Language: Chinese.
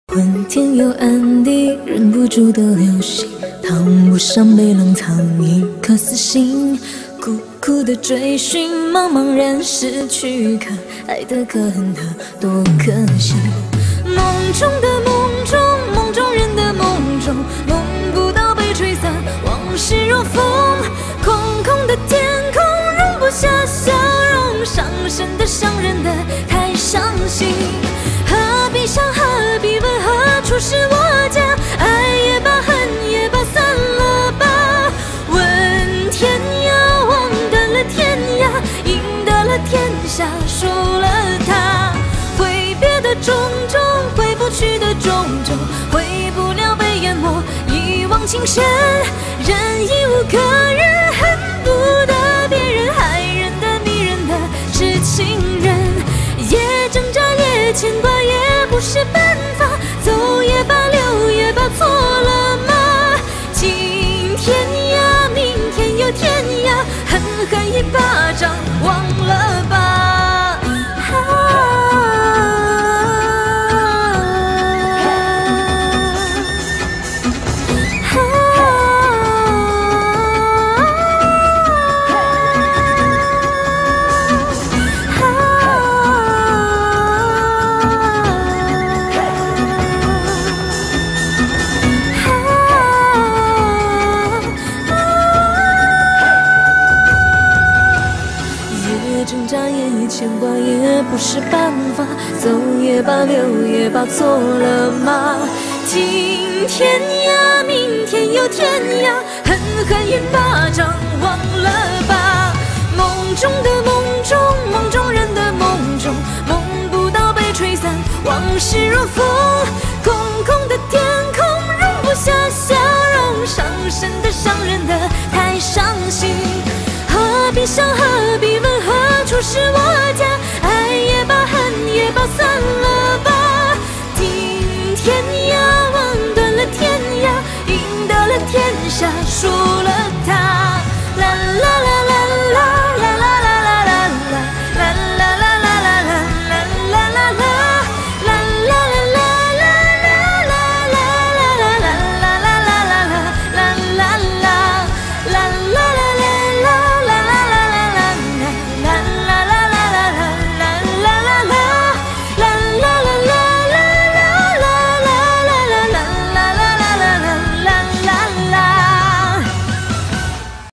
昏天又暗地，忍不住的流星，烫不上被冷藏一颗死心。苦苦的追寻，茫茫然失去，可爱的可恨的多可惜。梦中的梦中，梦中人的梦中，梦不到被吹散，往事若风。空空的天空容不下笑容，伤神的伤人的太伤心。何必想，何必问，何处是我家？爱也罢，恨也罢，散了吧。问天涯，望断了天涯，赢得了天下，输了他。挥别的种种，回不去的种种，回不了被淹没一往情深。人已无可忍，恨不得别人，害人的迷人的是情人。也挣扎，也牵挂，也不是办法。走也罢，留也罢，错了吗？今天呀，明天又天涯，狠狠一巴掌，忘了吧。挣扎也牵挂，也不是办法。走也罢，留也罢，错了吗？今天呀，明天又天涯，狠狠一巴掌，忘了吧。梦中的梦中，梦中人的梦中，梦不到被吹散，往事若风。空空的天空容不下笑容，伤神的伤人的太伤心。何必想，何必问，何处是我家？爱也罢，恨也罢，散了吧。今天呀，望断了天涯，赢得了天下，输